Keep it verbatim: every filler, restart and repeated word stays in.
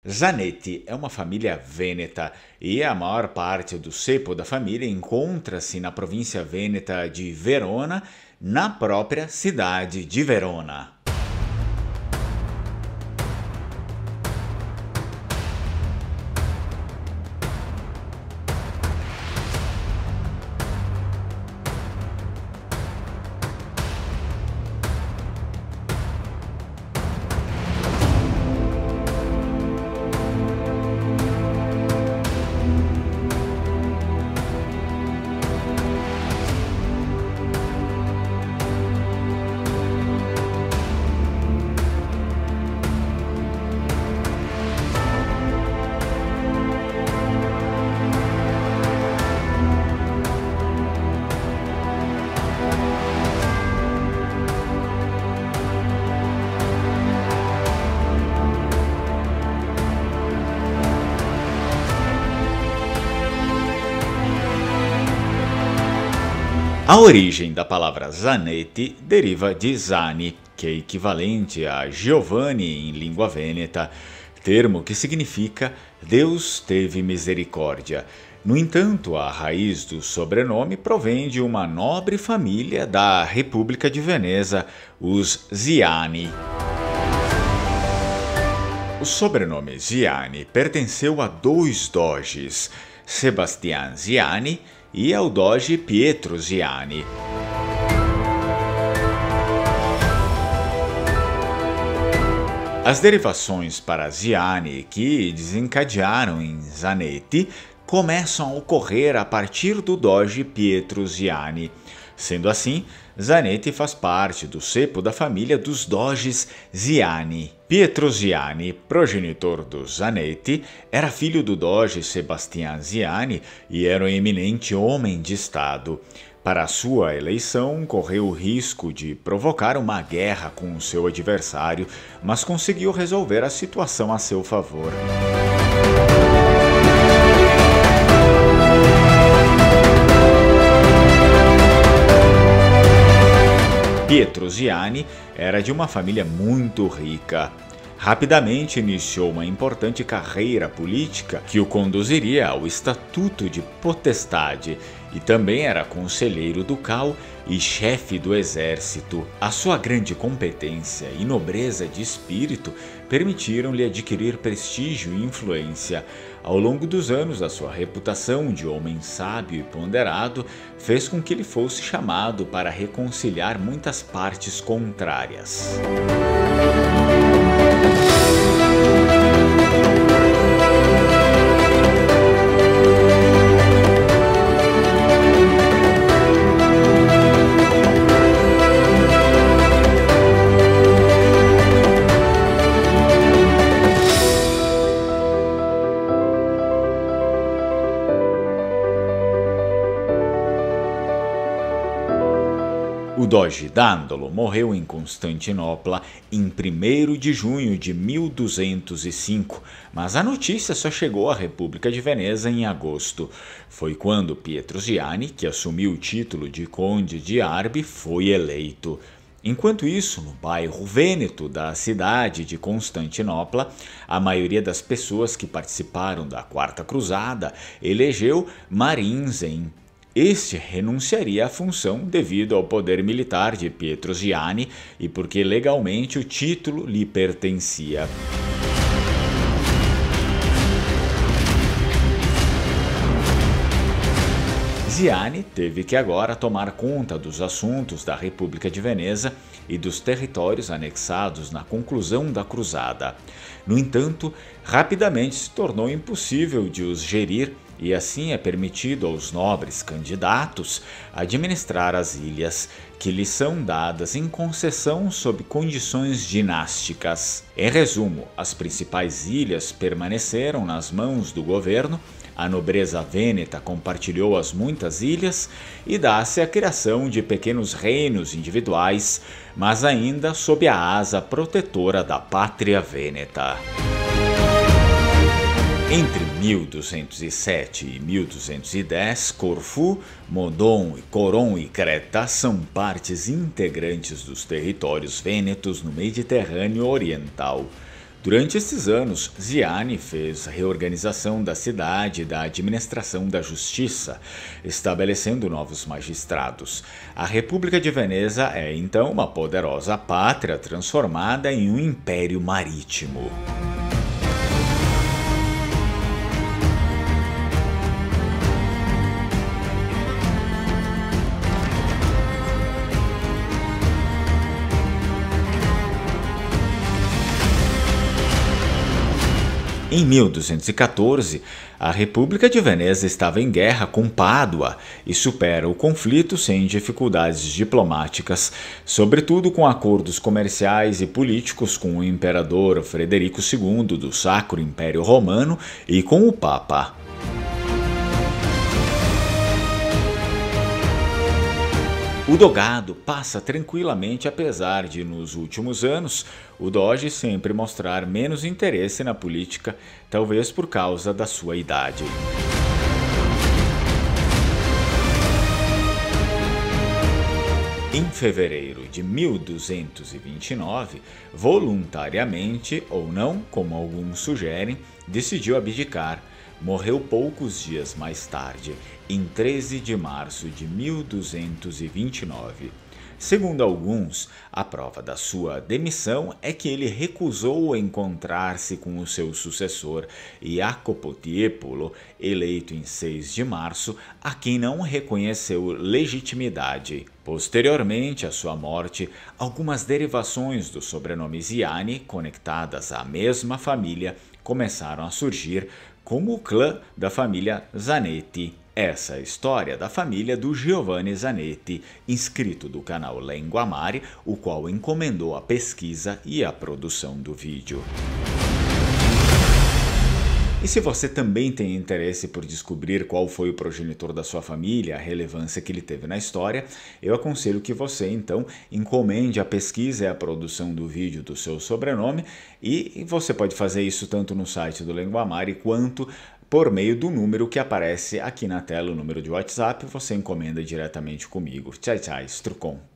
Zanetti é uma família vêneta e a maior parte do cepo da família encontra-se na província vêneta de Verona, na própria cidade de Verona. A origem da palavra Zanetti deriva de Zani, que é equivalente a Giovanni em língua vêneta, termo que significa Deus teve misericórdia. No entanto, a raiz do sobrenome provém de uma nobre família da República de Veneza, os Ziani. O sobrenome Ziani pertenceu a dois doges, Sebastian Ziani e ao doge Pietro Ziani. As derivações para Ziani que desencadearam em Zanetti começam a ocorrer a partir do doge Pietro Ziani. Sendo assim, Zanetti faz parte do cepo da família dos doges Ziani. Pietro Ziani, progenitor dos Zanetti, era filho do doge Sebastian Ziani e era um eminente homem de Estado. Para sua eleição, correu o risco de provocar uma guerra com o seu adversário, mas conseguiu resolver a situação a seu favor. Pietro Ziani era de uma família muito rica. Rapidamente iniciou uma importante carreira política que o conduziria ao Estatuto de Potestade e também era conselheiro ducal e chefe do exército. A sua grande competência e nobreza de espírito permitiram-lhe adquirir prestígio e influência. Ao longo dos anos, a sua reputação de homem sábio e ponderado fez com que ele fosse chamado para reconciliar muitas partes contrárias. O doge Dandolo morreu em Constantinopla em primeiro de junho de mil duzentos e cinco, mas a notícia só chegou à República de Veneza em agosto. Foi quando Pietro Ziani, que assumiu o título de Conde de Arbi, foi eleito. Enquanto isso, no bairro vêneto da cidade de Constantinopla, a maioria das pessoas que participaram da Quarta Cruzada elegeu Marinzen. Este renunciaria à função devido ao poder militar de Pietro Ziani e porque legalmente o título lhe pertencia. Ziani teve que agora tomar conta dos assuntos da República de Veneza e dos territórios anexados na conclusão da cruzada. No entanto, rapidamente se tornou impossível de os gerir e assim é permitido aos nobres candidatos administrar as ilhas, que lhes são dadas em concessão sob condições dinásticas. Em resumo, as principais ilhas permaneceram nas mãos do governo, a nobreza vêneta compartilhou as muitas ilhas e dá-se a criação de pequenos reinos individuais, mas ainda sob a asa protetora da pátria vêneta. Entre mil duzentos e sete e mil duzentos e dez, Corfu, Modon, Coron e Creta são partes integrantes dos territórios vênetos no Mediterrâneo Oriental. Durante esses anos, Ziani fez reorganização da cidade e da administração da justiça, estabelecendo novos magistrados. A República de Veneza é então uma poderosa pátria transformada em um império marítimo. Em mil duzentos e quatorze, a República de Veneza estava em guerra com Pádua e supera o conflito sem dificuldades diplomáticas, sobretudo com acordos comerciais e políticos com o imperador Frederico segundo do Sacro Império Romano e com o Papa. O Dogado passa tranquilamente, apesar de, nos últimos anos, o Doge sempre mostrar menos interesse na política, talvez por causa da sua idade. Em fevereiro de mil duzentos e vinte e nove, voluntariamente ou não, como alguns sugerem, decidiu abdicar. Morreu poucos dias mais tarde, em treze de março de mil duzentos e vinte e nove. Segundo alguns, a prova da sua demissão é que ele recusou encontrar-se com o seu sucessor, Jacopo Tiepolo, eleito em seis de março, a quem não reconheceu legitimidade. Posteriormente à sua morte, algumas derivações do sobrenome Ziani, conectadas à mesma família, começaram a surgir, como o clã da família Zanetti. Essa é a história da família do Giovanni Zanetti, inscrito do canal Lenguamare, o qual encomendou a pesquisa e a produção do vídeo. E se você também tem interesse por descobrir qual foi o progenitor da sua família, a relevância que ele teve na história, eu aconselho que você, então, encomende a pesquisa e a produção do vídeo do seu sobrenome, e você pode fazer isso tanto no site do Lenguamare quanto por meio do número que aparece aqui na tela, o número de WhatsApp, você encomenda diretamente comigo. Tchau, tchau, Strucon.